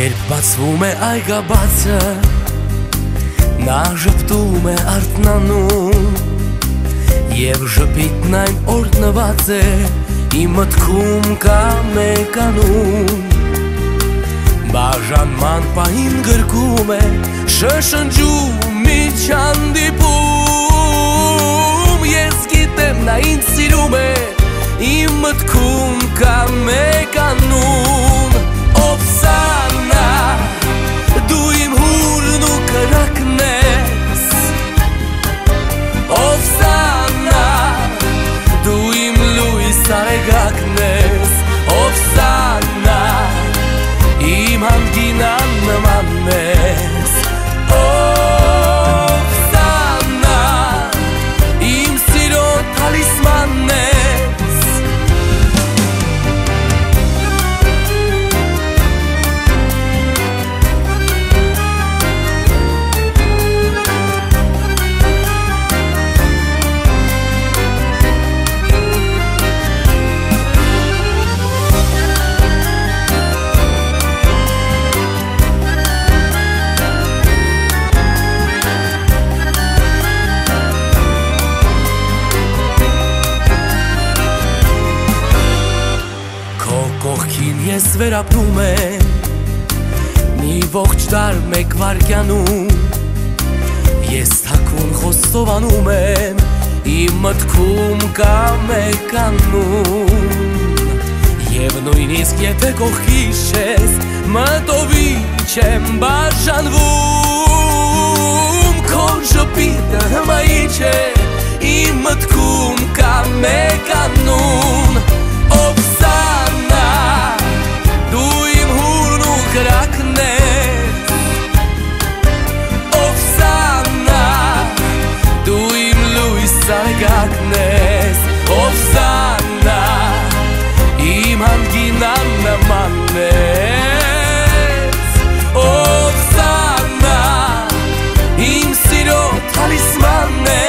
Երբ բացվում է այգաբացը, նա ժպտում է արթնանում, և ժպիտն այն օրհնված է, իմ մտքում կա մեկանում։ Բաժանման պահին գրկում է, շշնջում ինչ հանդիպում, ես գիտեմ նա ինձ սիրում է, իմ մտքում կա մեկանում։ Ով սա նա, դու իմ հուրն ու կրակն ես, ով սա նա, դու իմ լույս արեգակն ես, ով սա նա, իմ հանգինան նման ես, ով սա նա, իմ սիրո թալիսմանն ես։ Կողքին ես վերապրում եմ, մի ողջ դար մեկ վարկյանում, ես թաքուն խոստովանում եմ, իմ մտքում կա մեկանում, և նույնիսկ եթե կողքիս ես, մտովի չեմ բաժանվում, քո ժպիտը հմայիչ է, իմ մտքում կա մեկանում, ով սա նա, դու իմ հուրն ու կրակն ես, ով սա նա, դու իմ լույս արեգակն ես, ով սա նա, իմ հանգինան նման ես, ով սա նա, իմ սիրո թալիսմանն ես։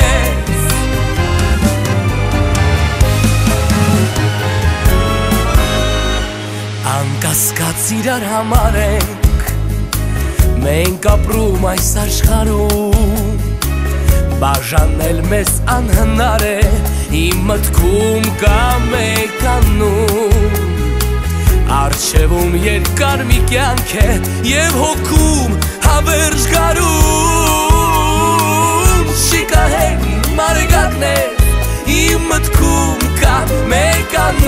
Անկասկած իրար համար ենք, մենք ապրում այս աշխարհում, բաժանել մեզ անհնար է, իմ մտքում կա մեկանում, առջևում երկար մի կյանք է, և հոգում հավերժ գարուն, շիկահեն իմ արեգակն է, իմ մտքում կա մեկանում,